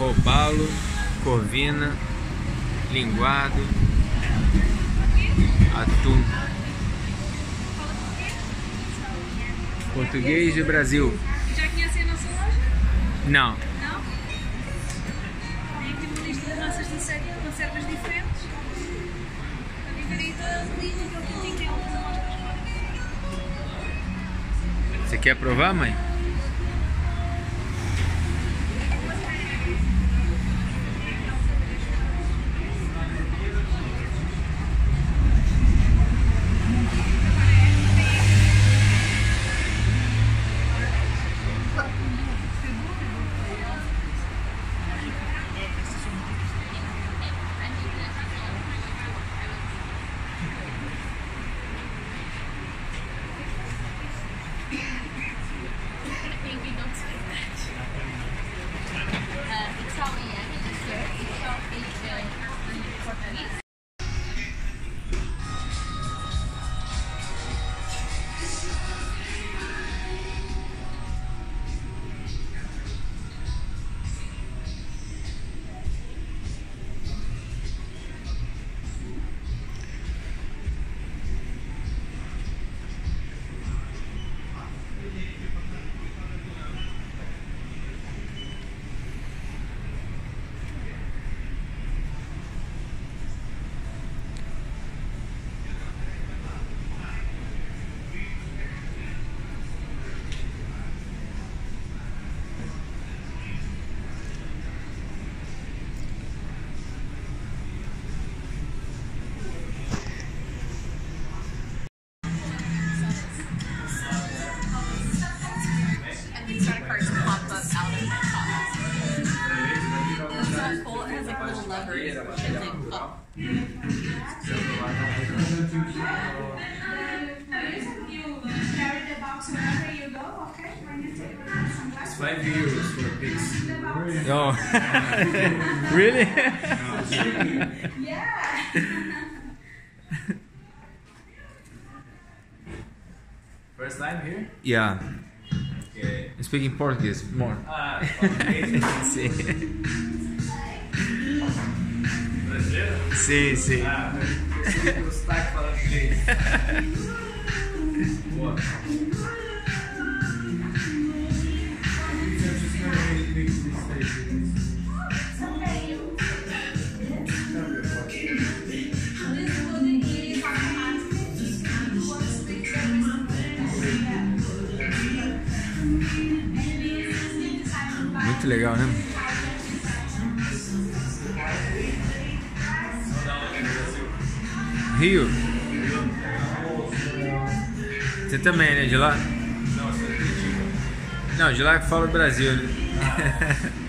robalo, corvina, linguado, atum. Português do Brasil. Já conhecem a nossa loja? Não. Não? Tem aqui uma lista das nossas conservas diferentes. Para viverem todas ali naquele cantinho que é onde nós fora. Você quer provar, mãe? It's €5 for a piece. Oh, really? Yeah! First time here? Yeah. Okay. Speaking Portuguese more. Ah, português? Sim. Brasileiro? Sim, sim. Ah, o sotaque falando inglês. Boa. Muito legal, né? Rio. Você também, né? De lá? Não, sou de Curitiba. Não, de lá que fala o Brasil, né?